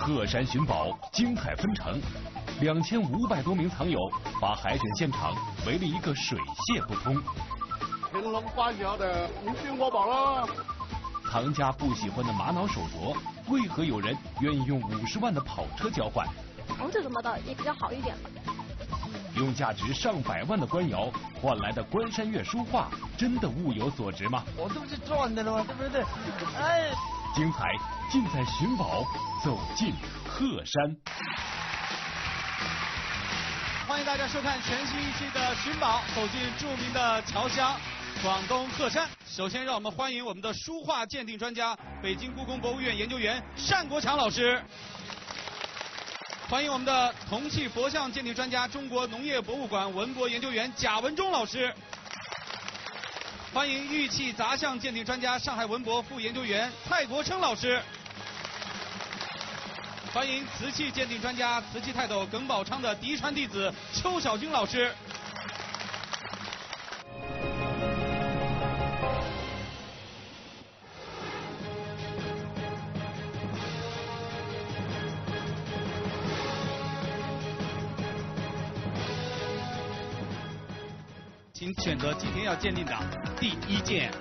鹤山寻宝精彩纷呈，2500多名藏友把海选现场围了一个水泄不通。 天龙八角的你寻我宝了。 藏家不喜欢的玛瑙手镯，为何有人愿意用50万的跑车交换？ 房子什么的也比较好一点吧。 用价值上百万的官窑换来的关山月书画，真的物有所值吗？ 我都是赚的了嘛，对不对？哎， 精彩尽在寻宝，走进鹤山。 欢迎大家收看全新一期的寻宝，走进著名的侨乡广东鹤山。首先，让我们欢迎我们的书画鉴定专家、北京故宫博物院研究员单国强老师。欢迎我们的铜器佛像鉴定专家、中国农业博物馆文博研究员贾文忠老师。欢迎玉器杂项鉴定专家、上海文博副研究员蔡国琛老师。欢迎瓷器鉴定专家、瓷器泰斗耿宝昌的嫡传弟子邱小军老师。请选择今天要鉴定的第一件。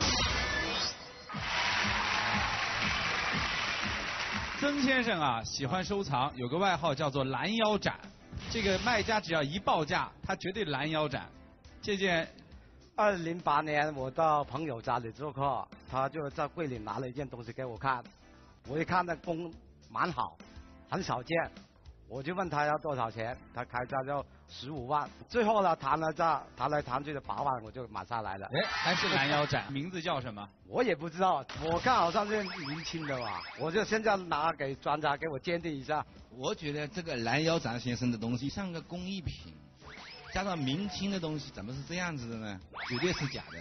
曾先生啊，喜欢收藏，有个外号叫做拦腰斩。这个卖家只要一报价，他绝对拦腰斩。这件 ，2008年我到朋友家里做客，他就在柜里拿了一件东西给我看，我一看那工蛮好，很少见，我就问他要多少钱，他开价就15万，最后呢谈了价，谈来谈去的8万，我就买下来了。 哎，还是拦腰斩，名字叫什么？ 我也不知道，我看好像是明清的吧，我就现在拿给专家给我鉴定一下。 我觉得这个拦腰斩先生的东西像个工艺品，加上明清的东西，怎么是这样子的呢？绝对是假的。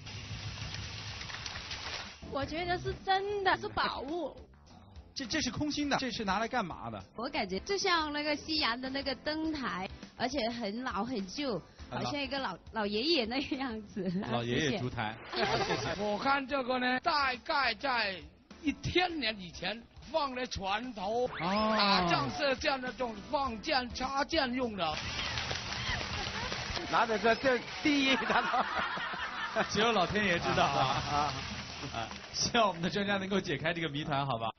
我觉得是真的，是宝物。 这是空心的，这是拿来干嘛的？ 我感觉就像那个西洋的那个灯台，而且很老很旧，好像一个老爷爷那个样子。 老爷爷烛台。谢谢。 我看这个呢，大概在1000年以前放在船头，打仗是这样的，这种放箭插箭用的。 拿着这第一的， 只有老天爷知道啊。希望我们的专家能够解开这个谜团，好吧？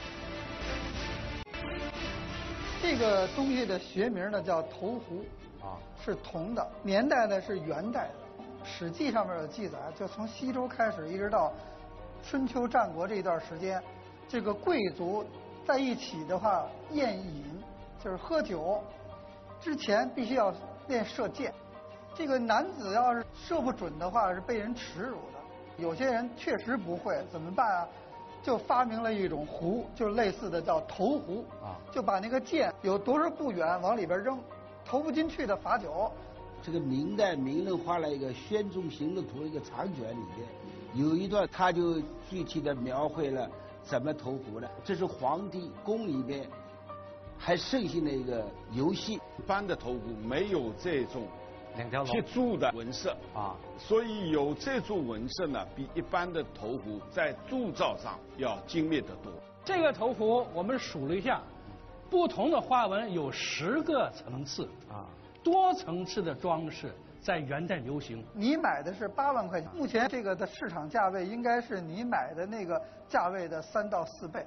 这个东西的学名呢叫头壶，是铜的，年代呢是元代的。史记上面有记载，就从西周开始一直到春秋战国这一段时间，这个贵族在一起的话宴饮，就是喝酒，之前必须要练射箭。这个男子要是射不准的话，是被人耻辱的。有些人确实不会，怎么办啊？就发明了一种壶，就是类似的叫投壶就把那个箭有多少步远往里边扔，投不进去的罚酒。 这个明代名人画了一个宣宗行的图，一个长卷里面有一段，他就具体的描绘了怎么投壶的。这是皇帝宫里面还盛行的一个游戏。 一般的投壶没有这种铁铸的纹饰所以有这种纹饰呢，比一般的投壶在铸造上要精密得多。 这个头壶我们数了一下，不同的花纹有10个层次多层次的装饰在元代流行。 你买的是8万块钱，目前这个的市场价位应该是你买的那个价位的3到4倍。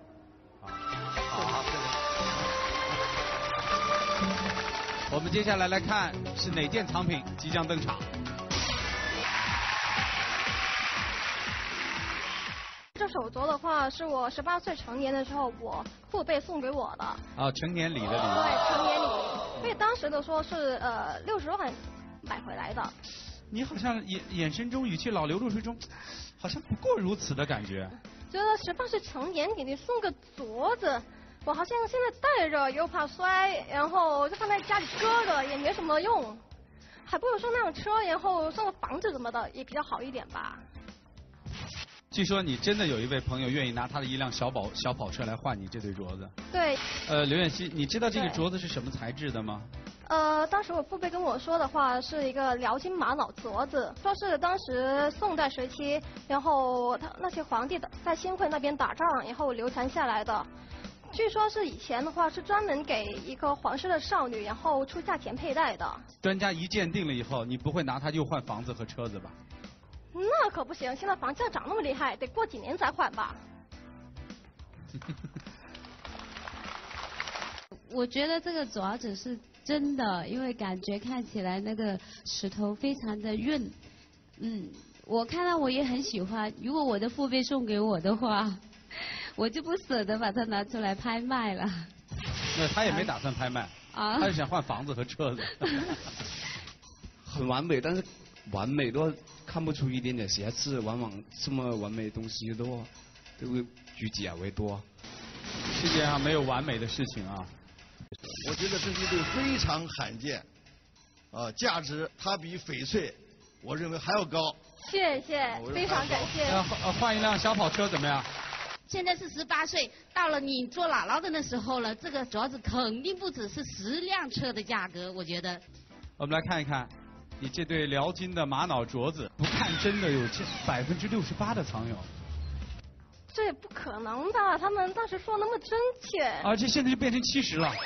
我们接下来来看是哪件藏品即将登场。 这手镯的话，是我18岁成年的时候，我父辈送给我的。 成年礼的礼。 对，成年礼。所以当时的说是60万买回来的。 你好像眼神中语气老流露出一种好像不过如此的感觉。 觉得18岁成年给你送个镯子，我好像现在戴着又怕摔，然后就放在家里搁着也没什么用，还不如送辆车，然后送个房子什么的也比较好一点吧。 据说你真的有一位朋友愿意拿他的一辆小跑车来换你这对镯子。 对。 刘远熙，你知道这个镯子是什么材质的吗？ 当时我父辈跟我说的话是一个辽金玛瑙镯子，说是当时宋代时期，然后那些皇帝在新会那边打仗，然后流传下来的。 据说是以前的话是专门给一个皇室的少女，然后出嫁前佩戴的。 专家一鉴定了以后，你不会拿它又换房子和车子吧？ 那可不行，现在房价涨那么厉害，得过几年再换吧。 我觉得这个镯子是真的，因为感觉看起来那个石头非常的润。我看到我也很喜欢，如果我的父辈送给我的话，我就不舍得把它拿出来拍卖了。 那他也没打算拍卖，他是想换房子和车子。 很完美，但是完美都看不出一点点瑕疵，往往这么完美的东西都会举假为多。 世界上没有完美的事情啊。 我觉得这是一对非常罕见，价值它比翡翠，我认为还要高。 谢谢，非常感谢。 换一辆小跑车怎么样？ 现在是18岁，到了你做姥姥的那时候了，这个镯子肯定不只是10辆车的价格，我觉得。 我们来看一看，你这对辽金的玛瑙镯子，不看真的有68%的藏有。 这也不可能的，他们当时说那么真切。 而且现在就变成70了。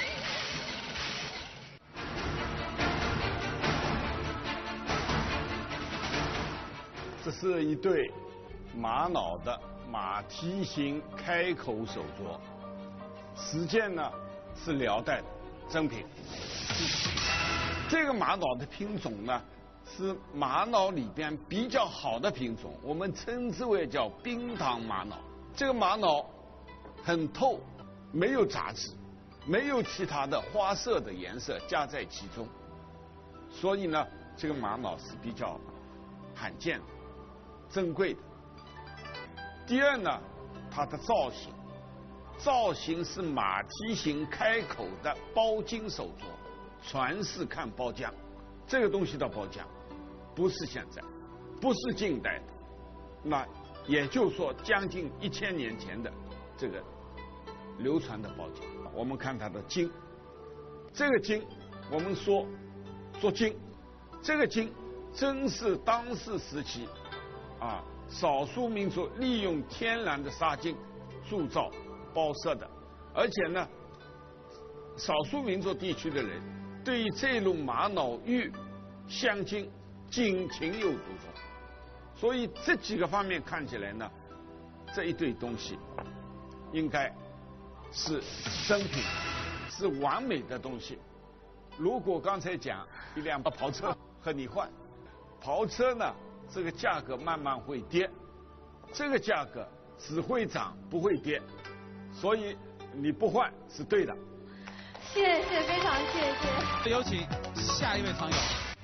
这是一对玛瑙的马蹄形开口手镯，实件呢是辽代的真品。这个玛瑙的品种呢是玛瑙里边比较好的品种，我们称之为叫冰糖玛瑙。这个玛瑙很透，没有杂质，没有其他的花色的颜色加在其中，所以呢这个玛瑙是比较罕见的、珍贵的。第二呢，它的造型是马蹄形开口的包金手镯，传世看包浆。这个东西的包浆不是现在，不是近代的，那也就是说将近1000年前的这个流传的包浆。我们看它的金，这个金我们说金，这个金真是当世时期少数民族利用天然的纱金铸造包色的，而且呢少数民族地区的人对于这种玛瑙玉镶金情有独钟，所以这几个方面看起来呢，这一对东西应该是真品，是完美的东西。如果刚才讲一辆跑车和你换，跑车呢这个价格慢慢会跌，这个价格只会涨不会跌，所以你不换是对的。 谢谢，非常谢谢。 有请下一位藏友。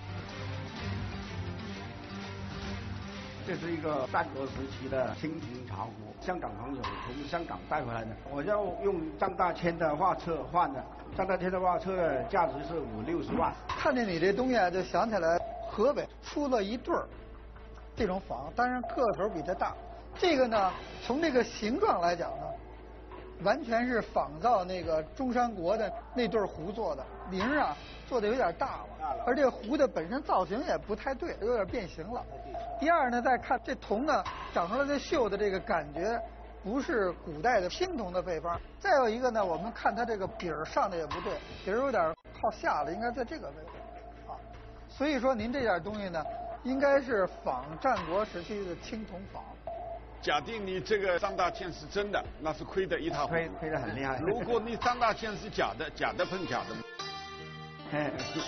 这是一个战国时期的清廷茶壶，香港朋友从香港带回来的。我要用张大千的画册换的，张大千的画册价值是50-60万。 看见你这东西啊，就想起来河北出了一对儿这种仿，当然个头比它大。这个呢，从这个形状来讲呢，完全是仿造那个中山国的那对壶做的，铃啊做的有点大了，而这个壶的本身造型也不太对，有点变形了。第二呢，再看这铜呢长出来的锈的这个感觉，不是古代的青铜的配方。再有一个呢，我们看它这个底儿上的也不对，底儿有点靠下了，应该在这个位置啊。所以说您这件东西呢，应该是仿战国时期的青铜仿。 假定你这个张大千是真的，那是亏得一塌糊涂， 亏得很厉害。 如果你张大千是假的，假的碰假的。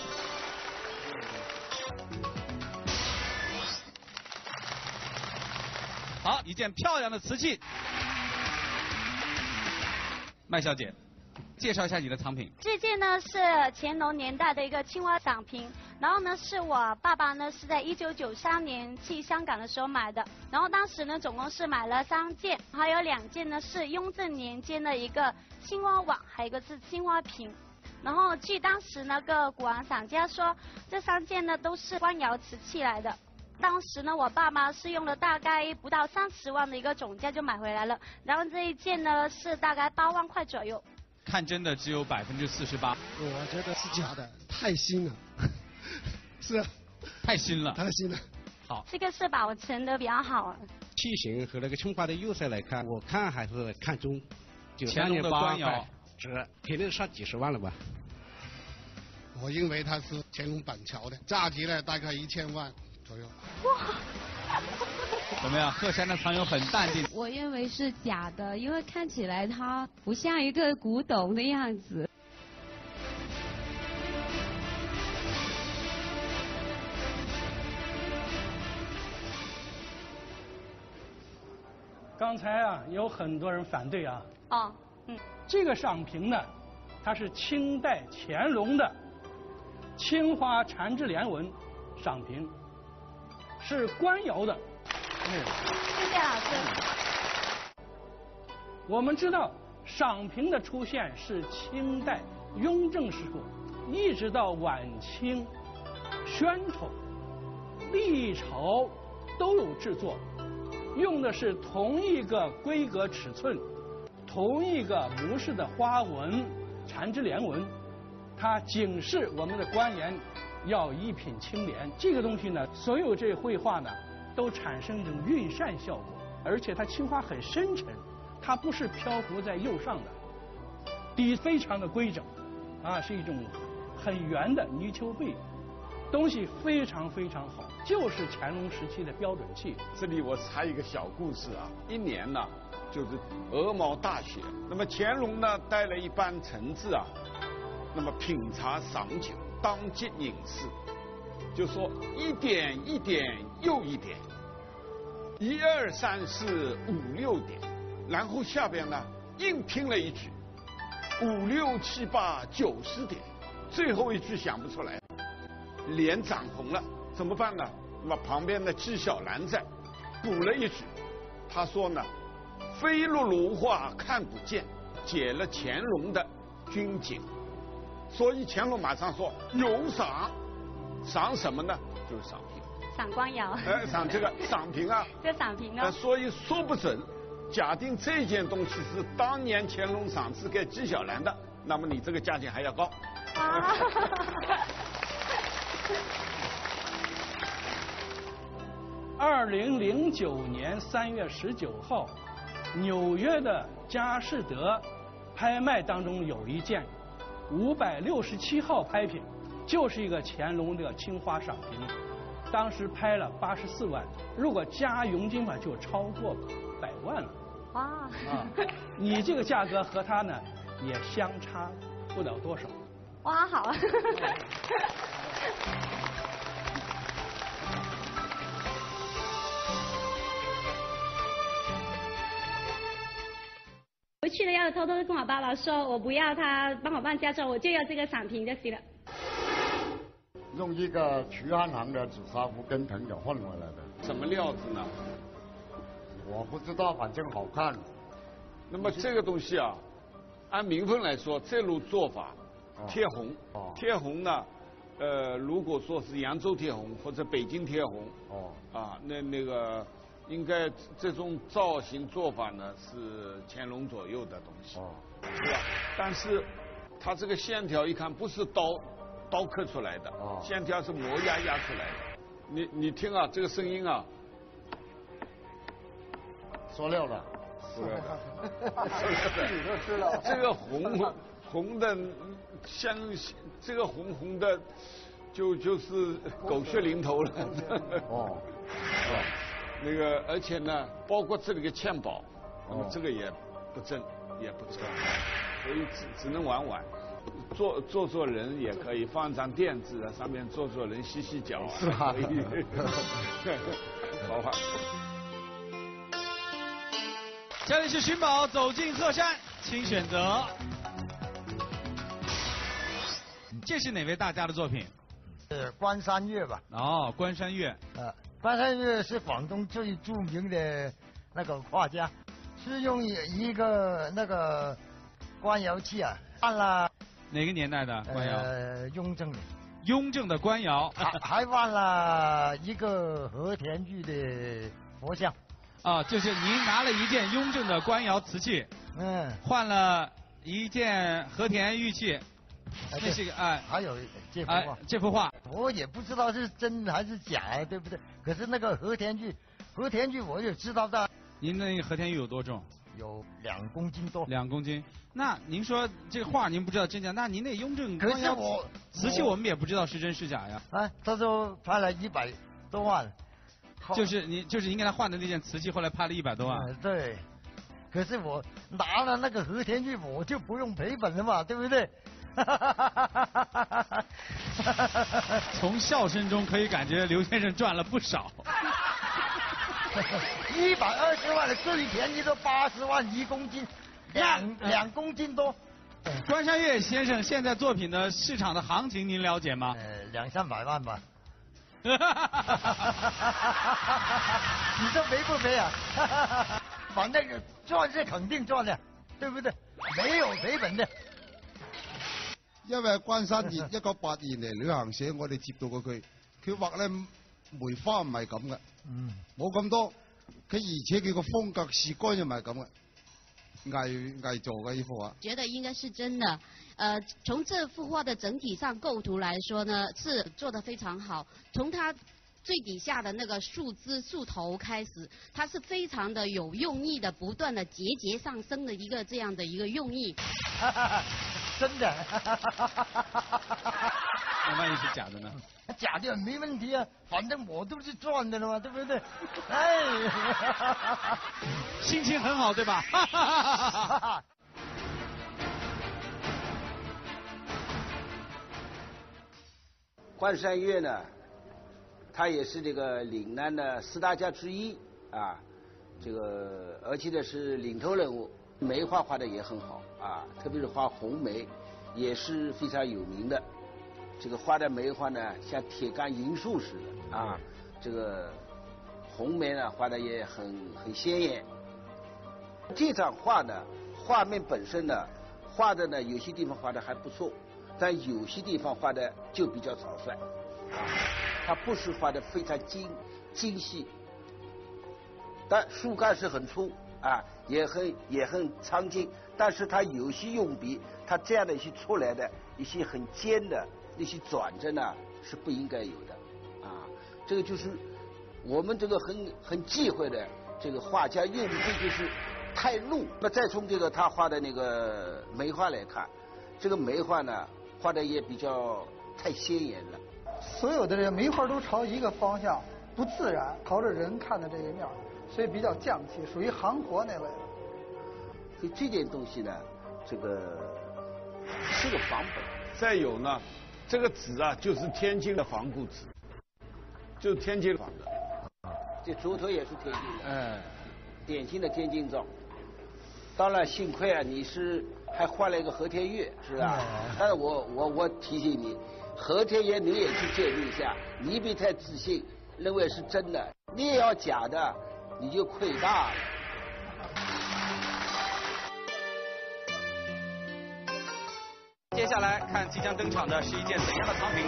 好，一件漂亮的瓷器。麦小姐，介绍一下你的藏品。 这件呢是乾隆年代的一个青花赏瓶，然后呢是我爸爸呢是在1993年去香港的时候买的，然后当时呢总共是买了3件，还有2件呢是雍正年间的一个青花碗，还有一个是青花瓶。然后据当时那个古玩厂家说，这3件呢都是官窑瓷器来的。当时呢，我爸妈是用了大概不到30万的一个总价就买回来了，然后这一件呢是大概8万块左右。 看真的只有48%。 我觉得是假的，太新了。是啊， 太新了， 太新了。 好， 这个是保存的比较好。 器型和那个青花的釉色来看，我看还是看中。 乾隆的官窑值肯定上几十万了吧？我认为它是乾隆板桥的，价值呢大概1000万左右。 哇！怎么样？鹤山的藏友很淡定。 我认为是假的，因为看起来它不像一个古董的样子。 刚才啊，有很多人反对啊。 哦， 这个赏屏呢，它是清代乾隆的青花缠枝莲纹赏屏，是官窑的。 谢谢老师。 我们知道赏屏的出现是清代雍正时候，一直到晚清、宣统、历朝都有制作。用的是同一个规格尺寸，同一个模式的花纹、缠枝莲纹，它警示我们的官员要一品清廉。这个东西呢，所有这绘画呢，都产生一种晕缮效果，而且它青花很深沉，它不是漂浮在釉上的，底非常的规整，啊，是一种很圆的泥鳅背。东西非常非常好，就是乾隆时期的标准器。 这里我插一个小故事啊，一年呢就是鹅毛大雪，那么乾隆呢带了一班臣子啊，那么品茶赏酒，当即饮食，就说一点一点又一点，1、2、3、4、5、6点，然后下边呢硬拼了一句5、6、7、8、9、10点，最后一句想不出来。脸涨红了，怎么办呢？那么旁边的纪晓岚在补了一句，他说呢，飞入芦花看不见，解了乾隆的军警。所以乾隆马上说有赏，赏什么呢？就是赏屏。 赏官窑。 赏这个赏屏啊。 这赏屏哦。 所以说不准，假定这件东西是当年乾隆赏赐给纪晓岚的，那么你这个价钱还要高。 啊。 2009年3月19号，纽约的佳士得拍卖当中有一件567号拍品，就是一个乾隆的青花赏屏，当时拍了84万，如果加佣金吧，就超过100万了。 哇！ 啊，你这个价格和它呢也相差不了多少。 哇，好啊！ 回去了要偷偷的跟我爸爸说，我不要他帮我办驾照，我就要这个赏屏就是了。 用一个徐汉行的紫砂壶跟藤酒混回来的。 什么料子呢？ 我不知道，反正好看。 那么这个东西啊，按名分来说，这路做法，贴红。贴红呢，如果说是扬州贴红或者北京贴红，那个。应该这种造型做法呢是乾隆左右的东西，是吧？但是它这个线条一看不是刀刻出来的，线条是磨压出来的。你听啊，这个声音啊， 塑料的， 塑料的，自己都知道。这个红的像这个红的，就是狗血淋头了。哦，是吧？那个，而且呢，包括这里个嵌宝，那么这个也不正，所以只能玩。做人也可以，放张垫子在上面做人洗脚，是吧？可以。好吧。 这里是寻宝走进鹤山，请选择。这是哪位大家的作品？ 关山月吧。 哦，关山月。 关山月是广东最著名的那个画家，是用一个那个官窑器啊，换了哪个年代的官窑？ 雍正的。 雍正的官窑。 还换了一个和田玉的佛像。 啊，就是您拿了一件雍正的官窑瓷器，换了一件和田玉器。那是个还有这幅画， 这幅画我也不知道是真还是假，对不对？可是那个和田玉我也知道的。 您那和田玉有多重？ 有2公斤多。 2公斤。那您说这个画您不知道真假，那您那雍正可是瓷器我们也不知道是真是假呀。 啊，他说拍了100多万。 就是您给他画的那件瓷器，后来拍了100多万。 对。可是我拿了那个和田玉，我就不用赔本了嘛，对不对？ 从笑声中可以感觉刘先生赚了不少。 120万的最便宜都80万1公斤，2公斤多。 关山月先生现在作品的市场的行情您了解吗 ？200-300万吧。你说赔不赔啊？反正賺是肯定賺嘅，對不對？沒有賠本嘅。 因為關山月1982年旅行社，我哋接到過佢畫咧梅花唔係咁嘅，冇咁多，而且佢個風格視覺又唔係咁嘅，偽造嘅呢幅畫。 覺得應該是真的。從這幅畫的整體上構圖來說呢，是做得非常好。從它最底下的那個樹枝樹頭開始，它是非常的有用意的，不斷的節節上升的一個這樣的一個用意。 真的。 那萬一是假的呢？ 假的沒問題啊，反正我都是賺的了嘛，對不對？哎， 心情很好，對吧？ 关山月呢，他也是这个岭南的4大家之一啊，这个而且呢是领头人物，梅花画的也很好啊，特别是画红梅，也是非常有名的。这个画的梅花呢，像铁杆银树似的啊，这个红梅呢画的也很鲜艳。这张画呢，画面本身呢，画的呢有些地方画的还不错。但有些地方画的就比较草率，它不是画的非常精细，但树干是很粗啊，也很苍劲，但是它有些用笔，它这样的一些出来的一些很尖的那些转折呢是不应该有的啊，这个就是我们这个很忌讳的这个画家用笔就是太露。那再从这个他画的那个梅花来看，这个梅花呢画的也比较太鲜艳了。 所有的这个梅花都朝一个方向，不自然，朝着人看的这一面，所以比较匠气，属于行活那类的。 所以这件东西呢，这个是个仿本。 再有呢，这个纸啊，就是天津的仿古纸，就是天津仿的。 这竹头也是天津的，典型的天津造。当然，幸亏啊，你是还换了一个和田玉，是吧？但是我提醒你，和田玉你也去鉴定一下，你别太自信，认为是真的，你也要假的，你就亏大了。 接下来看即将登场的是一件怎样的藏品？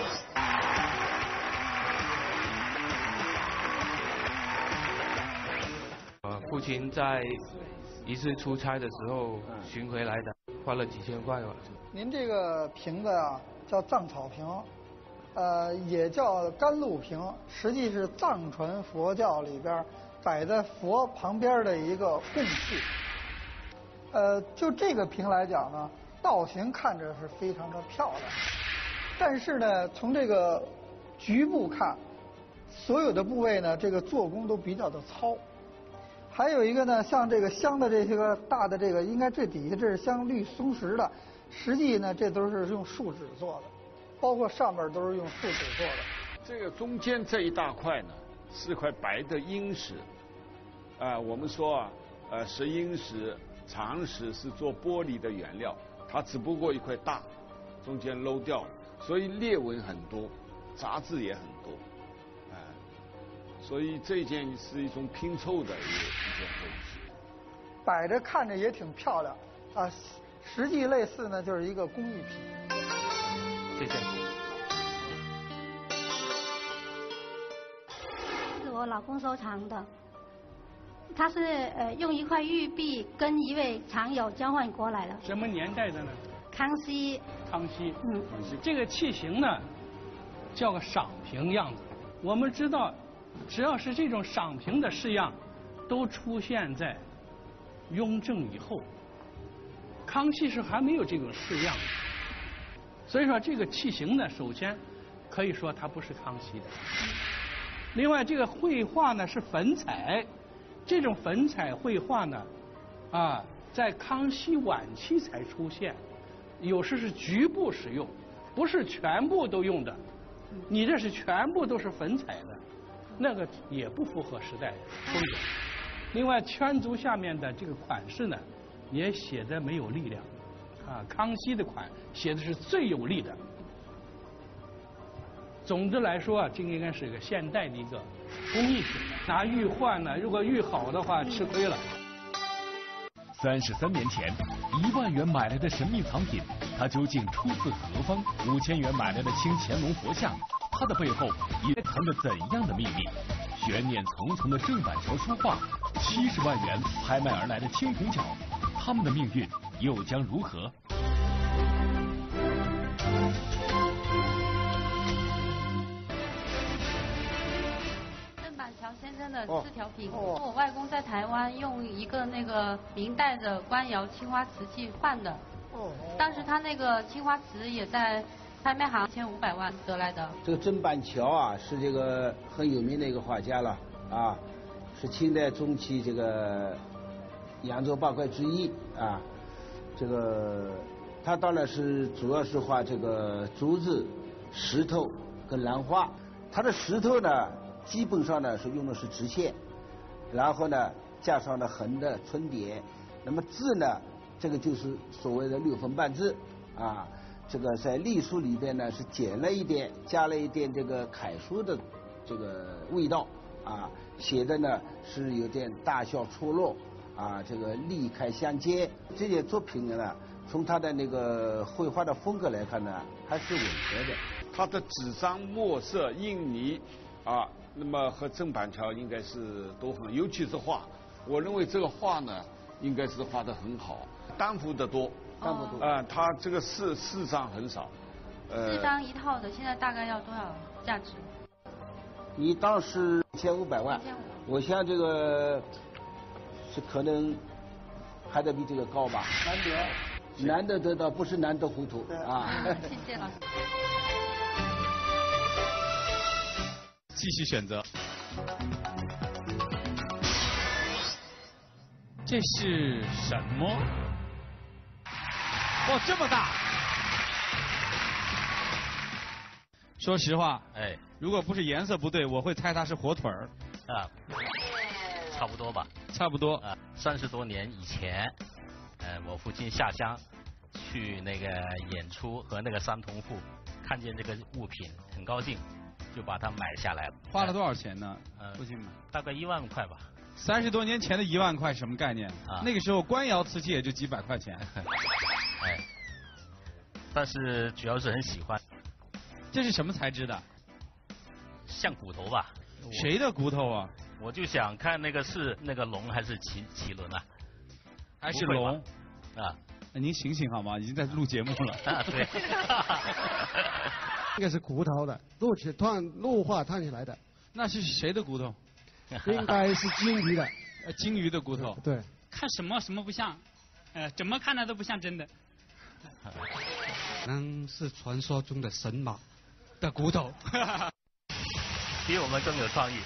父亲在一次出差的时候寻回来的，花了几千块吧。 您这个瓶子啊，叫藏草瓶，也叫甘露瓶，实际是藏传佛教里边摆在佛旁边的一个供器。就这个瓶来讲呢，造型看着是非常的漂亮，但是呢，从这个局部看，所有的部位呢，这个做工都比较的糙。还有一个呢，像这个镶的这些个大的这个，应该最底下这是镶绿松石的，实际呢这都是用树脂做的，包括上面都是用树脂做的。 这个中间这一大块呢，是块白的鹰石，我们说啊，石英石、长石是做玻璃的原料，它只不过一块大，中间漏掉了，所以裂纹很多，杂质也很多。所以这件是一种拼凑的一件东西， 摆着看着也挺漂亮啊，实际类似呢就是一个工艺品。 谢谢。 是我老公收藏的，他是用一块玉璧跟一位藏友交换过来的。 什么年代的呢？ 康熙。 康熙。 康熙。这个器型呢，叫个赏瓶样子。我们知道。只要是这种赏瓶的式样，都出现在雍正以后，康熙是还没有这种式样的，所以说这个器型呢，首先可以说它不是康熙的。另外，这个绘画呢是粉彩，这种粉彩绘画呢，在康熙晚期才出现，有时是局部使用，不是全部都用的。你这是全部都是粉彩的，那个也不符合时代风格。另外，圈足下面的这个款式呢，也写的没有力量，康熙的款写的是最有力的。总的来说这应该是一个现代的一个工艺品。拿玉换呢，如果玉好的话，吃亏了。 33年前，1万元买来的神秘藏品，它究竟出自何方？5000元买来的清乾隆佛像，它的背后也藏着怎样的秘密？悬念重重的郑板桥书画，70万元拍卖而来的青铜角，他们的命运又将如何？ 先生的4条屏，我外公在台湾用一个那个明代的官窑青花瓷器换的，当时他那个青花瓷也在拍卖行1500万得来的。 这个郑板桥啊，是这个很有名的一个画家了啊，是清代中期这个扬州八怪之一啊。这个他当然是主要是画这个竹子、石头跟兰花。他的石头呢，基本上呢是用的是直线，然后呢加上了横的春点。那么字呢，这个就是所谓的6分半字啊。这个在隶书里边呢是减了一点，加了一点这个楷书的这个味道啊，写的呢是有点大小错落啊，这个力开相接。这些作品呢，从他的那个绘画的风格来看呢，还是吻合的。 他的纸张、墨色、印泥啊，那么和郑板桥应该是都很，尤其是画，我认为这个画呢，应该是画得很好，单幅的多。他这个四张很少。 4张一套的，现在大概要多少价值？ 一档是1500万，我想这个是可能还得比这个高吧。难得得到，不是难得糊涂啊。 谢谢老师。 继续选择。这是什么？哇，这么大！说实话，如果不是颜色不对，我会猜它是火腿儿。 啊，差不多吧。 差不多。 30多年以前，我父亲下乡去那个演出和那个三同户，看见这个物品很高兴，就把它买下来了。 花了多少钱呢？父亲买大概1万块吧。 30多年前的1万块什么概念？那个时候官窑瓷器也就几百块钱。 但是主要是很喜欢。 这是什么材质的？ 像骨头吧。 谁的骨头啊？ 我就想看那个是那个龙还是麒麟啊？ 还是龙？ 啊， 您醒醒好吗？已经在录节目了。 对。 这个是骨头的，落化烫起来的。 那是谁的骨头？ 应该是金鱼的。 金鱼的骨头。 对。 看什么不像，怎么看它都不像真的。 是传说中的神马的骨头。 比我们更有创意。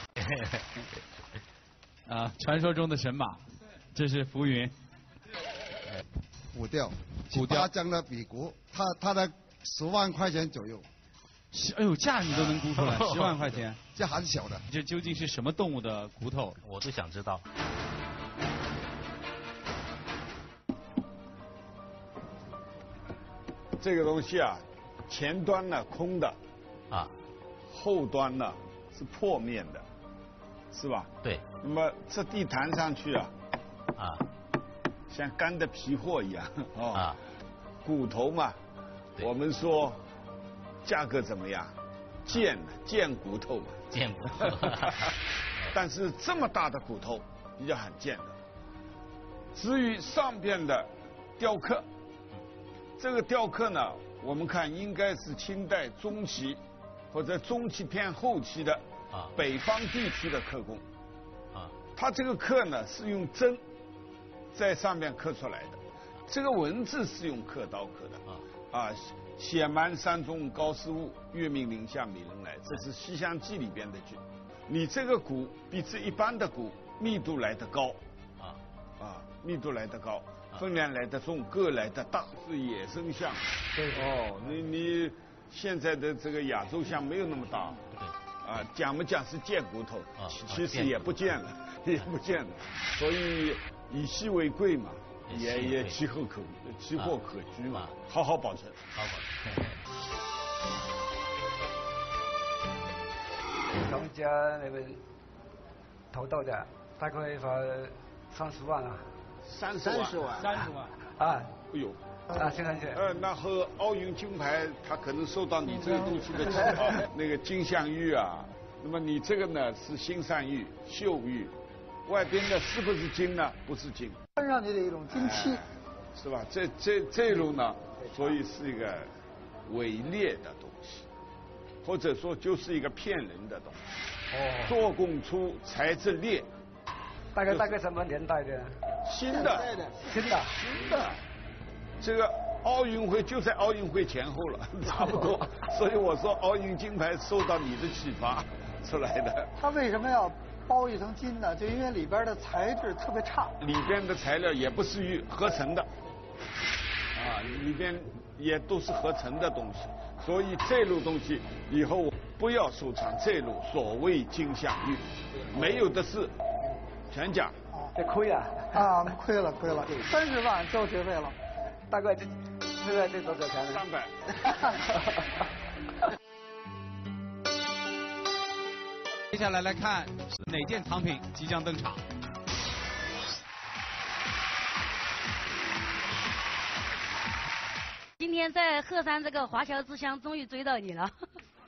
传说中的神马，这是浮云。 骨雕，18张的比骨，它的10万块钱左右。 哎呦，价你都能估出来，10万块钱， 这很小的。 这究竟是什么动物的骨头？ 我都想知道。 这个东西啊，前端呢空的，后端呢是破面的，是吧？ 对。 那么这地弹上去啊，像干的皮货一样骨头嘛，我们说价格怎么样？贱骨头嘛。 贱骨头。 但是这么大的骨头比较罕见的。至于上边的雕刻。这个雕刻呢，我们看应该是清代中期或者中期偏后期的北方地区的刻工。它这个刻呢是用针在上面刻出来的。这个文字是用刻刀刻的啊，写满山中高士物，月明林下美人来，这是《西厢记》里边的句。你这个鼓比这一般的鼓密度来得高密度来得高，分量来得重，个来得大，是野生象。你现在的这个亚洲象没有那么大。讲不讲是贱骨头，其实也不见了，所以以稀为贵嘛，也其货可居嘛，好好保存。 咱们家那边投到的大概30万啊。 30万。 啊。 哎呦。 现在是。 那和奥运金牌，他可能受到你这个东西的启发。那个金镶玉啊，那么你这个呢是新山玉、秀玉，外边的是不是金呢？不是金。 看上去的一种金漆。 是吧？这种呢，所以是一个伪劣的东西，或者说就是一个骗人的东西。做工粗，材质劣。 大概什么年代的？ 新的。这个奥运会就在奥运会前后了，差不多。所以我说奥运金牌受到你的启发出来的。 它为什么要包一层金呢？就因为里边的材质特别差。 里边的材料也不是玉合成的，里边也都是合成的东西。所以这路东西以后不要收藏这路所谓金镶玉，没有的是，全假。 这亏啊！ 亏了，30万交学费了。 大概这多少钱 ？300。 接下来看哪件藏品即将登场？ 今天在鹤山这个华侨之乡，终于追到你了。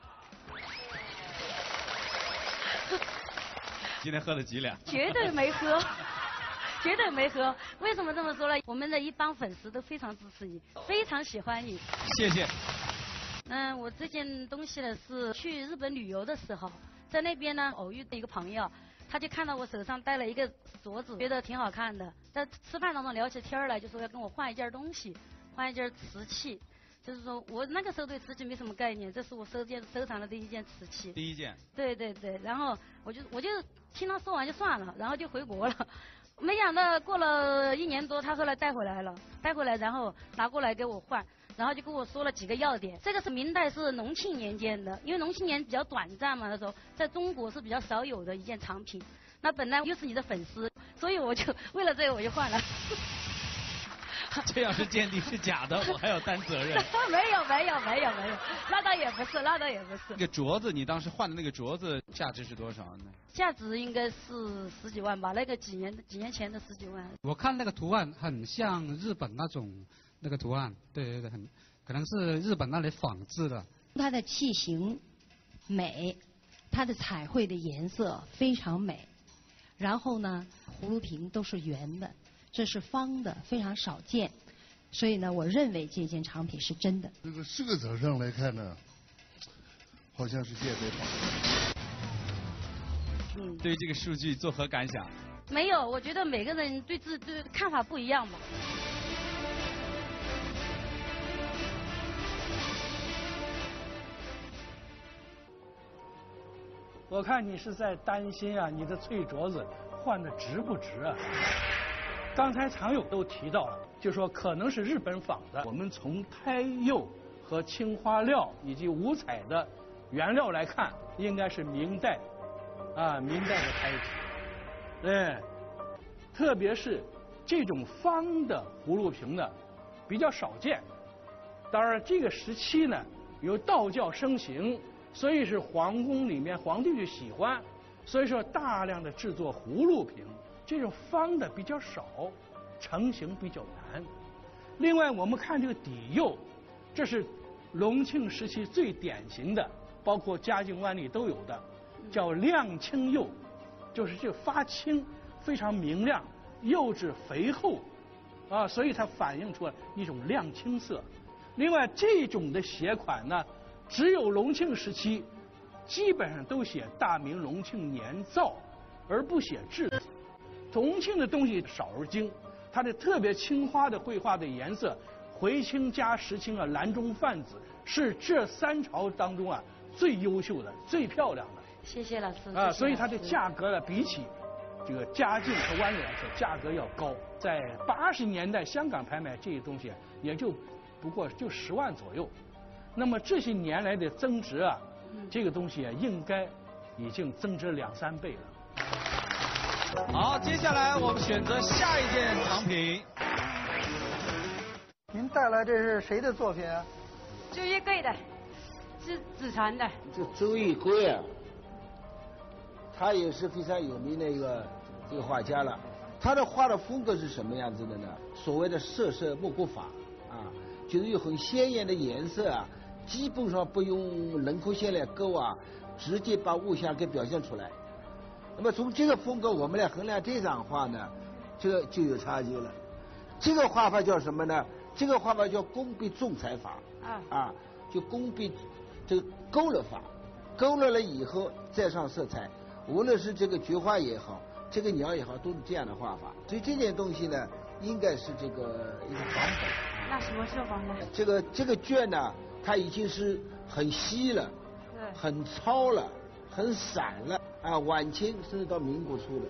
今天喝了几两？ 绝对没喝。绝对没喝，为什么这么说呢？我们的一帮粉丝都非常支持你，非常喜欢你。 谢谢。 我这件东西呢是去日本旅游的时候，在那边呢偶遇的一个朋友，他就看到我手上戴了一个镯子，觉得挺好看的。在吃饭当中聊起天来，就说要跟我换一件东西，换一件瓷器。就是说我那个时候对瓷器没什么概念，这是我收藏的第一件瓷器。 第一件。 对，然后我就听他说完就算了，然后就回国了。没想到过了1年多，他后来带回来，然后拿过来给我换，然后就跟我说了几个要点。这个是明代是隆庆年间的，因为隆庆年比较短暂嘛，那时候在中国是比较少有的一件藏品。那本来又是你的粉丝，所以我就为了这个我就换了。 这要是鉴定是假的，我还要担责任。 没有，那倒也不是。 那个镯子，你当时换的那个镯子价值是多少呢？ 价值应该是10几万吧，那个几年前的10几万。 我看那个图案很像日本那种那个图案，对，很可能是日本那里仿制的。 它的器型美，它的彩绘的颜色非常美，然后呢，葫芦瓶都是圆的。这是方的，非常少见，所以呢，我认为这件藏品是真的。 这个色泽上来看呢，好像是鉴别仿。 对于这个数据作何感想？ 没有，我觉得每个人对看法不一样吧。 我看你是在担心啊，你的翠镯子换的值不值啊？刚才常友都提到了，就说可能是日本仿的。我们从胎釉和青花料以及五彩的原料来看，应该是明代的胎质。特别是这种方的葫芦瓶呢，比较少见。当然，这个时期呢，由道教盛行，所以是皇宫里面皇帝就喜欢，所以说大量的制作葫芦瓶。这种方的比较少，成型比较难。另外，我们看这个底釉，这是隆庆时期最典型的，包括嘉靖、万历都有的，叫亮青釉，就是这个发青，非常明亮，釉质肥厚，所以它反映出了一种亮青色。另外，这种的写款呢，只有隆庆时期，基本上都写大明隆庆年造，而不写制。隆庆的东西少而精， 它的特别青花的绘画的颜色，回青加石青啊，蓝中泛紫，是这3朝当中啊最优秀的、最漂亮的。 谢谢老师。 啊，所以它的价格呢，比起这个嘉靖和湾柳来说，价格要高。在80年代香港拍卖这些东西，也不过就10万左右。那么这些年来的增值啊，这个东西啊，应该已经增值2、3倍了。 好，接下来我们选择下一件藏品。 您带来这是谁的作品啊？ 周玉贵的，是祖传的。 这周玉贵啊，他也是非常有名的一个画家了。他的画的风格是什么样子的呢？所谓的色色莫过法啊，就是有很鲜艳的颜色啊，基本上不用轮廓线来勾啊，直接把物象给表现出来。那么从这个风格我们来衡量这张画呢，这个就有差距了。这个画法叫什么呢？这个画法叫工笔重彩法啊，就工笔这个勾勒法，勾勒了以后再上色彩，无论是这个菊花也好，这个鸟也好，都是这样的画法。所以这件东西呢，应该是这个一个仿本。 那什么是仿本？ 这个卷呢，它已经是很稀了，很糙了，很散了啊，晚清甚至到民国初的。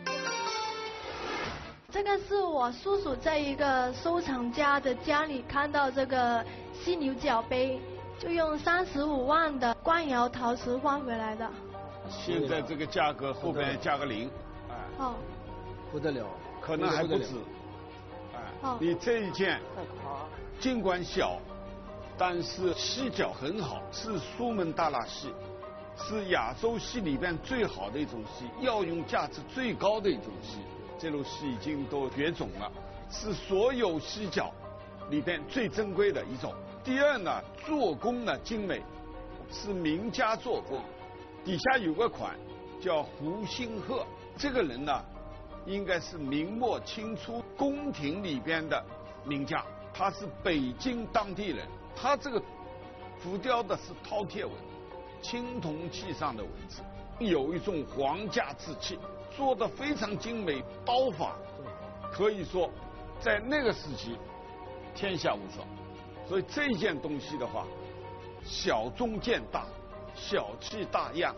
这个是我叔叔在一个收藏家的家里看到这个犀牛角杯，就用35万的官窑陶瓷换回来的。 现在这个价格后边加个0， 哦， 不得了， 可能还不止。你这一件尽管小，但是细角很好，是苏门答腊细，是亚洲戏里边最好的一种戏，药用价值最高的一种戏。这种戏已经都绝种了，是所有犀角里边最珍贵的一种。第二呢，做工呢精美，是名家做工。底下有个款叫胡星鹤，这个人呢，应该是明末清初宫廷里边的名家，他是北京当地人。他这个浮雕的是饕餮纹，青铜器上的文字，有一种皇家之气。做得非常精美，刀法可以说在那个时期天下无双。所以这件东西的话，小中见大，小气大样。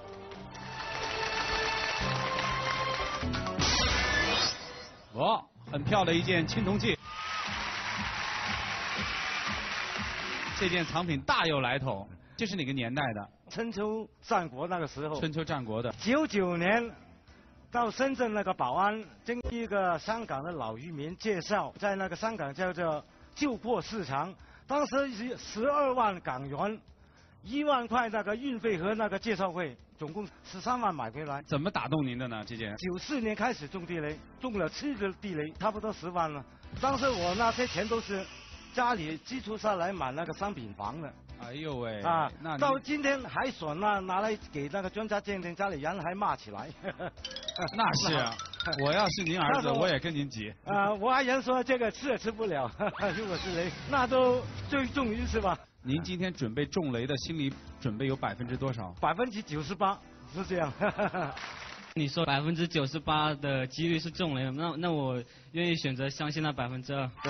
哇，很漂亮的一件青铜器。这件藏品大有来头，这是哪个年代的？ 春秋战国那个时候。 春秋战国的。 99年。到深圳那个宝安，经一个香港的老渔民介绍，在那个香港叫做旧货市场，当时12万港元，1万块那个运费和那个介绍费，总共13万买回来。 怎么打动您的呢？这件 ？94年开始种地雷，种了7个地雷，差不多10万了。当时我那些钱都是家里基础上来买那个商品房的。 哎呦喂！ 啊，到今天还损了，拿来给那个专家鉴定，家里人还骂起来。 那是啊，我要是您儿子，我也跟您急。 我爱人说这个吃也吃不了，如果是雷，那都最重于是吧？ 您今天准备中雷的心理准备有多少 ？98%是这样。 你说98%的几率是中雷，那我愿意选择相信那2%。 对。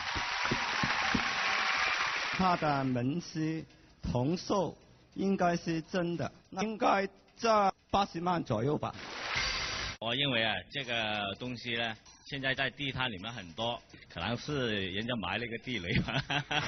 他的门丝铜兽应该是真的，应该在80万左右吧。 我认为啊，这个东西呢，现在在地摊里面很多，可能是人家埋了一个地雷吧。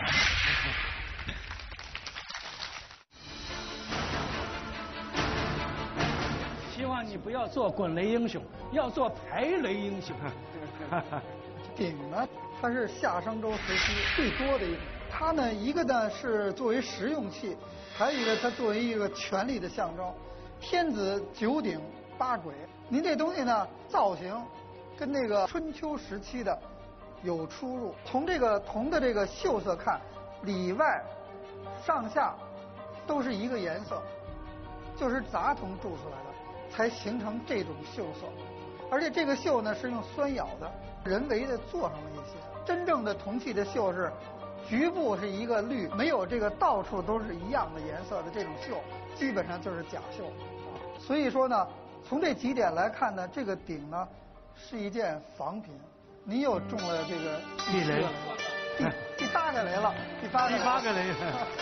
希望你不要做滚雷英雄，要做排雷英雄。 鼎呢，它是夏商周时期最多的一种。它呢，一个呢是作为实用器，还有一个它作为一个权力的象征。天子9鼎8簋，您这东西呢造型跟那个春秋时期的有出入。从这个铜的这个锈色看，里外上下都是一个颜色，就是杂铜铸出来的，才形成这种锈色。而且这个锈呢是用酸咬的，人为的做上了一些。真正的铜器的锈是局部是一个绿，没有这个到处都是一样的颜色的这种锈，基本上就是假锈。所以说呢，从这几点来看呢，这个鼎呢是一件仿品， 你又中了这个地雷， 第8个雷了，第8个雷。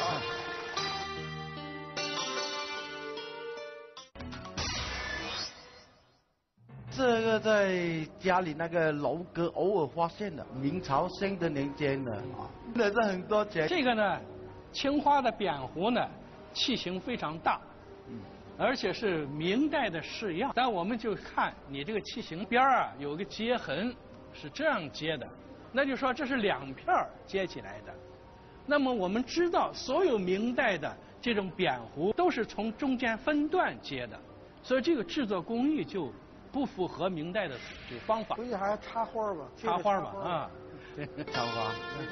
这个在家里那个楼阁偶尔发现的，明朝兴的年间的，那是很多钱。 这个呢，青花的扁壶呢，器型非常大，而且是明代的式样。但我们就看你这个器型边啊，有个接痕，是这样接的，那就说这是2片接起来的。那么我们知道，所有明代的这种扁壶都是从中间分段接的，所以这个制作工艺就不符合明代的这个方法。 估计还插花吧？ 插花吧，啊， 插花。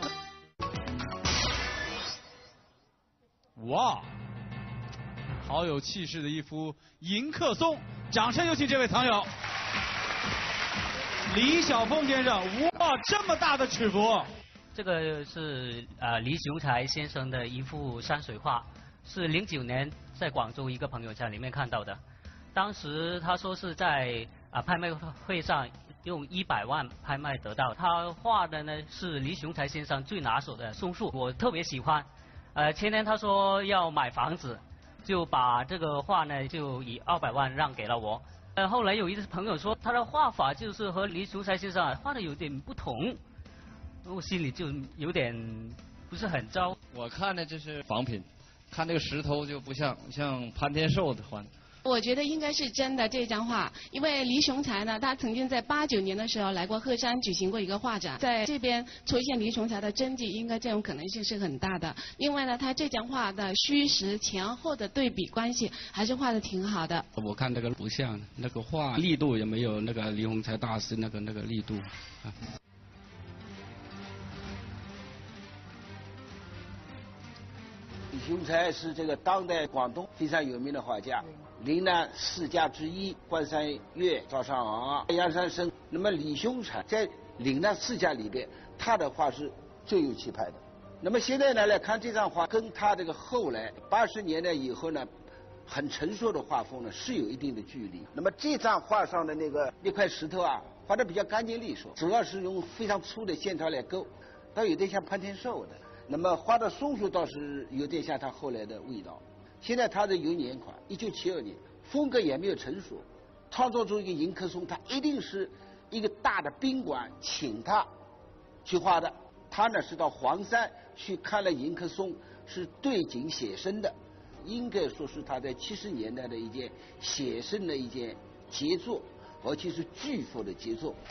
哇，好有气势的一幅迎客松，掌声有请这位藏友李晓峰先生。哇，这么大的尺幅！ 这个是李雄才先生的一幅山水画，是09年在广州一个朋友圈里面看到的。当时他说是在拍卖会上用100万拍卖得到。他画的呢是李雄才先生最拿手的松树，我特别喜欢。前年他说要买房子，就把这个画呢就以200万让给了我。后来有一个朋友说他的画法就是和李雄才先生画的有点不同，我心里就有点不是很糟。 我看的这是仿品，看这个石头就不像潘天寿的画。 我觉得应该是真的这张画，因为黎雄才呢，他曾经在89年的时候来过鹤山举行过一个画展，在这边出现黎雄才的真迹，应该这种可能性是很大的。另外呢，他这张画的虚实前后的对比关系还是画的挺好的。 我看这个不像，那个画力度也没有那个黎雄才大师那个力度啊。 李雄才是这个当代广东非常有名的画家，岭南4家之一，关山月、赵尚昂、杨三生。那么李雄才在岭南4家里边，他的画是最有气派的。那么现在呢来看这张画，跟他这个后来80年代以后呢，很成熟的画风呢是有一定的距离。那么这张画上的那块石头啊，画得比较干净利索，主要是用非常粗的线条来勾，倒有点像潘天寿的。那么画的松树倒是有点像他后来的味道。现在他的有年款，1972年，风格也没有成熟，创作出一个迎客松，他一定是一个大的宾馆请他去画的。他呢是到黄山去看了迎客松，是对景写生的，应该说是他在70年代的一件写生的一件杰作，而且是巨幅的杰作。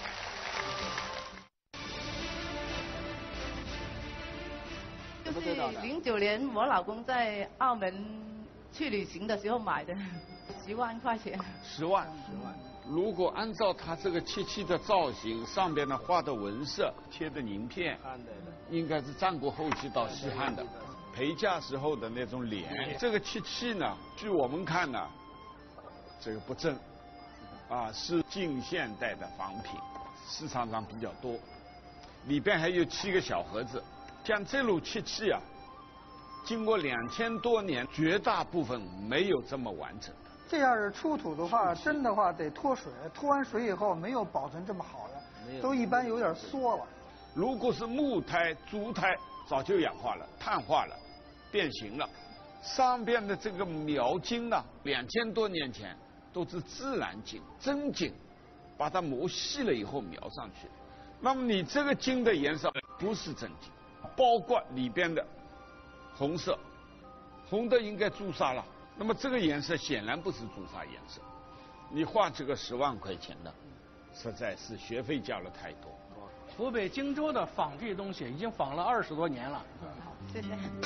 就是09年我老公在澳门去旅行的时候买的，10万块钱。 10万。如果按照他这个漆器的造型，上边呢画的纹饰、贴的鳞片，应该是战国后期到西汉的陪嫁时候的那种脸。这个漆器呢，据我们看呢，这个不正，是近现代的仿品，市场上比较多，里边还有7个小盒子。像这路漆器啊，经过2000多年，绝大部分没有这么完整的。 这要是出土的话，真的话得脱水，脱完水以后没有保存这么好的，都一般有点缩了。 如果是木胎、竹胎，早就氧化了、碳化了、变形了。上边的这个描金呢，2000多年前都是自然金、真金，把它磨细了以后描上去。那么你这个金的颜色不是真金。包括里边的红色，红的应该朱砂了。那么这个颜色显然不是朱砂颜色。你画这个10万块钱的，实在是学费交了太多。 湖北荆州的仿这东西已经仿了20多年了。 好，谢谢。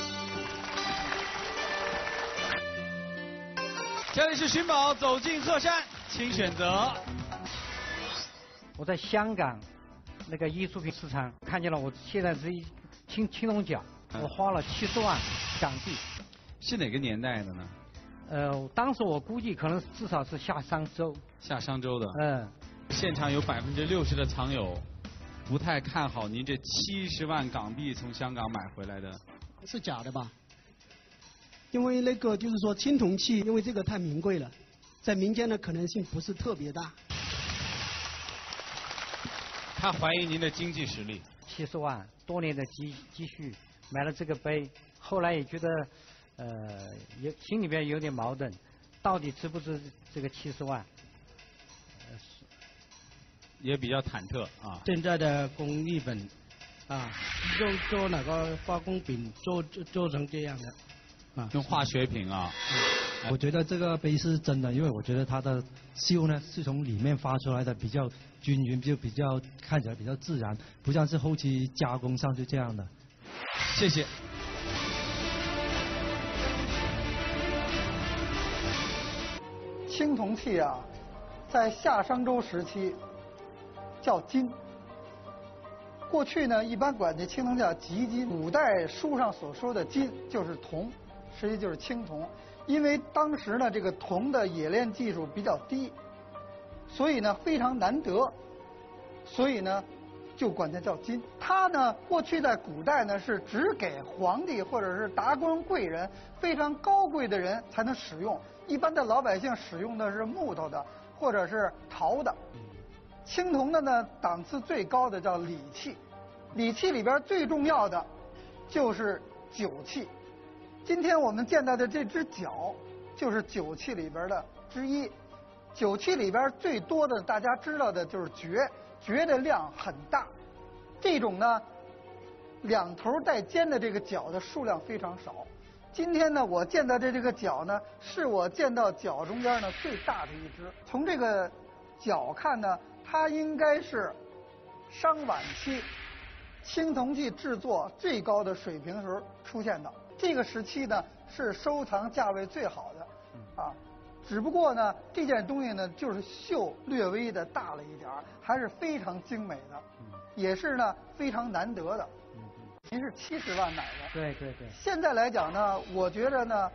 这里是寻宝走进鹤山，请选择。 我在香港那个艺术品市场看见了，我现在是一青龙角，我花了70万港币。 是哪个年代的呢？ 当时我估计可能至少是下商周的。 现场有60%的藏友不太看好您这70万港币从香港买回来的。 是假的吧？因为那个就是说青铜器，因为这个太名贵了，在民间的可能性不是特别大。 他怀疑您的经济实力。 70万，多年的积蓄买了这个碑，后来也觉得，心里边有点矛盾，到底值不值这个70万？ 也比较忐忑啊。 现在的工艺本，做那个化工品做成这样的， 用化学品啊。 我觉得这个碑是真的，因为我觉得它的锈呢是从里面发出来的，比较均匀，就比较看起来比较自然，不像是后期加工上去这样的。 谢谢。 青铜器啊，在夏商周时期叫金。过去呢，一般管这青铜叫极金。古代书上所说的金就是铜，实际就是青铜。因为当时呢，这个铜的冶炼技术比较低，所以呢非常难得，所以呢就管它叫金。它呢过去在古代呢是只给皇帝或者是达官贵人、非常高贵的人才能使用，一般的老百姓使用的是木头的或者是陶的。青铜的呢档次最高的叫礼器，礼器里边最重要的就是酒器。今天我们见到的这只角，就是酒器里边的之一。酒器里边最多的，大家知道的就是爵，爵的量很大。这种呢，两头带尖的这个角的数量非常少。今天呢，我见到的这个角呢，是我见到角中间呢最大的一只。从这个角看呢，它应该是商晚期青铜器制作最高的水平时候出现的。这个时期呢是收藏价位最好的，只不过呢这件东西呢就是锈略微的大了一点，还是非常精美的，也是呢非常难得的。您是70万买的？ 对对对。 现在来讲呢，我觉得呢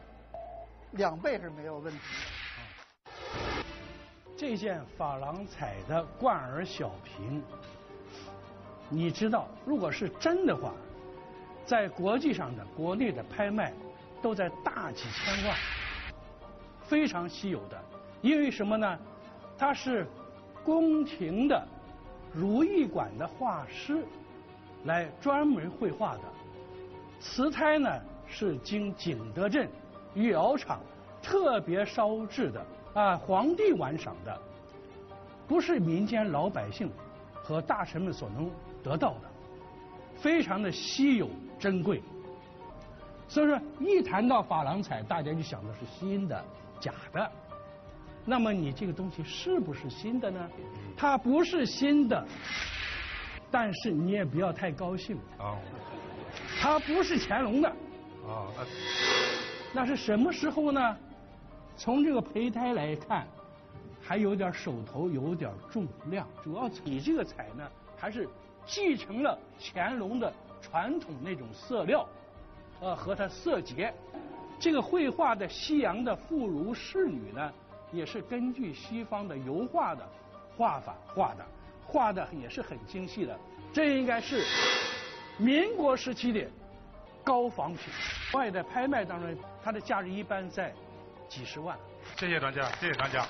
2倍是没有问题的。 这件珐琅彩的冠儿小瓶，你知道，如果是真的话，在国际上的、国内的拍卖都在大几千万，非常稀有的。因为什么呢？它是宫廷的如意馆的画师来专门绘画的。瓷胎呢是经景德镇御窑厂特别烧制的，皇帝玩赏的，不是民间老百姓和大臣们所能得到的，非常的稀有珍贵。所以说一谈到珐琅彩，大家就想的是新的、假的。那么你这个东西是不是新的呢？它不是新的，但是你也不要太高兴。它不是乾隆的。那是什么时候呢？从这个胚胎来看，还有点手头有点重量。主要你这个彩呢，还是继承了乾隆的传统那种色料，和它色节。这个绘画的西洋的妇孺仕女呢，也是根据西方的油画的画法画的也是很精细的。这应该是民国时期的高仿品，外在拍卖当中，它的价值一般在几十万。 谢谢专家，谢谢专家。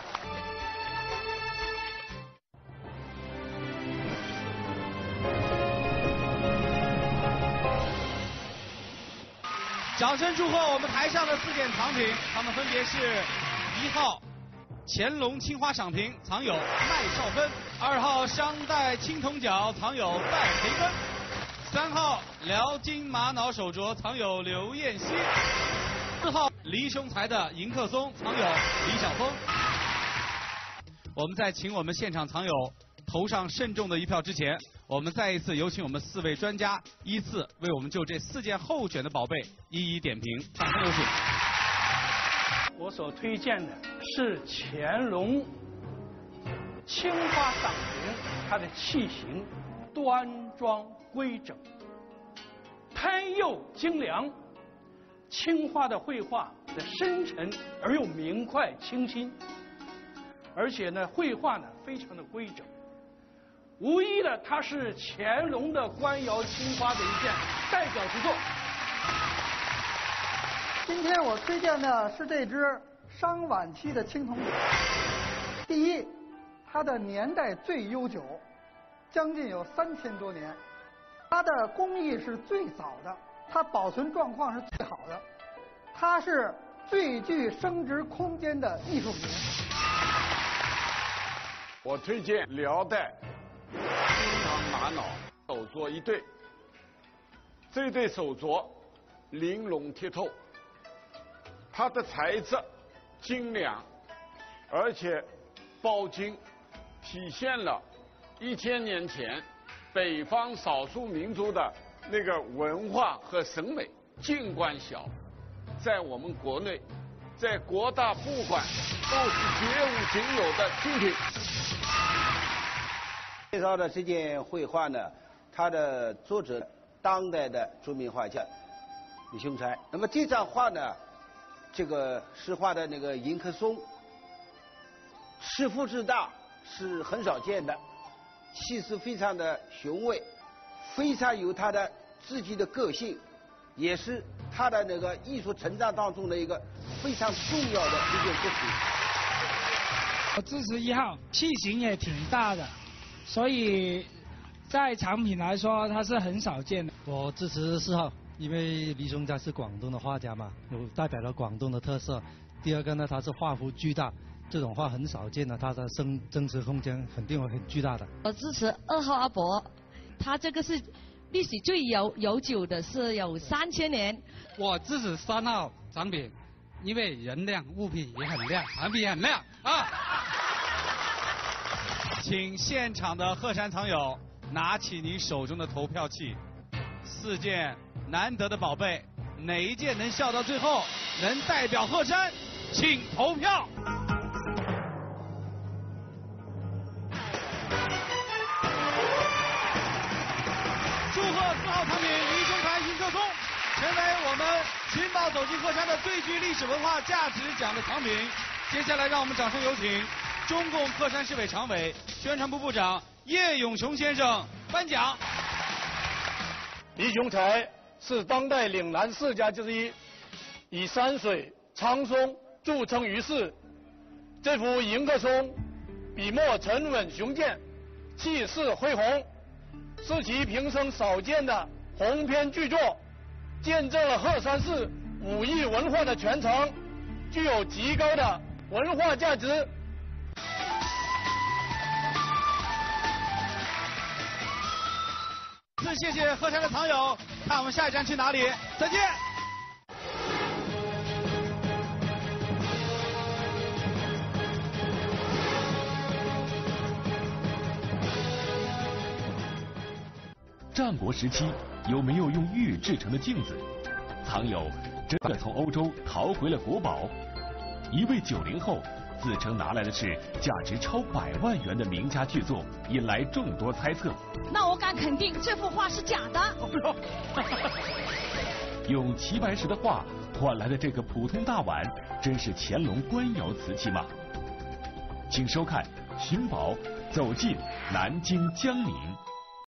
掌声祝贺我们台上的4件藏品，它们分别是1号乾隆青花赏瓶，藏有麦少芬；2号商代青铜角，藏有戴培根；3号辽金玛瑙手镯，藏有刘彦希；4号黎雄才的迎客松，藏有李晓峰。我们在请我们现场藏友投上慎重的一票之前，我们再一次有请我们4位专家依次为我们就这4件候选的宝贝一一点评。掌声有请。 我所推荐的是乾隆青花赏瓶，它的器型端庄规整，胎釉精良，青花的绘画的深沉而又明快清新，而且呢绘画呢非常的规整。无疑的，它是乾隆的官窑青花的一件代表之作。 今天我推荐的是这只商晚期的青铜角。第一，它的年代最悠久， 将近有3000多年，它的工艺是最早的，它保存状况是最好的，它是最具升值空间的艺术品。 我推荐辽代金堂玛瑙手镯一对，这对手镯玲珑剔透，它的材质精良，而且包金，体现了1000年前北方少数民族的那个文化和审美。尽管小，在我们国内，在国大博物馆都是绝无仅有的精品。 介绍的这件绘画呢，它的作者当代的著名画家李雄才。那么这张画呢，这个是画的那个迎客松，尺幅之大是很少见的，气势非常的雄伟，非常有他的自己的个性，也是他的那个艺术成长当中的一个非常重要的一件作品。 我支持1号，器型也挺大的，所以在产品来说它是很少见的。 我支持4号，因为李雄才是广东的画家嘛，有代表了广东的特色。第二个呢，他是画幅巨大，这种画很少见的，它的增值空间肯定会很巨大的。 我支持2号阿伯，他这个是历史最悠久的，是有3000年。 我支持3号产品，因为人亮，物品也很亮，产品也很亮啊！ 请现场的鹤山藏友拿起您手中的投票器，4件难得的宝贝，哪一件能笑到最后，能代表鹤山，请投票。祝贺4号产品李雄才迎客松成为我们寻宝走进鹤山的最具历史文化价值奖的藏品。接下来让我们掌声有请中共鹤山市委常委、宣传部部长叶永雄先生颁奖。 李雄才是当代岭南4家之一，以山水苍松著称于世。这幅迎客松笔墨沉稳雄健，气势恢宏，是其平生少见的鸿篇巨作，见证了鹤山市武艺文化的传承，具有极高的文化价值。 谢谢鹤山的藏友，看我们下一站去哪里？再见。 战国时期有没有用玉制成的镜子？藏友真的从欧洲淘回了国宝。一位90后自称拿来的是价值超100万元的名家巨作，引来众多猜测。 那我敢肯定这幅画是假的。 用齐白石的画换来的这个普通大碗，真是乾隆官窑瓷器吗？请收看《寻宝走进南京江宁》。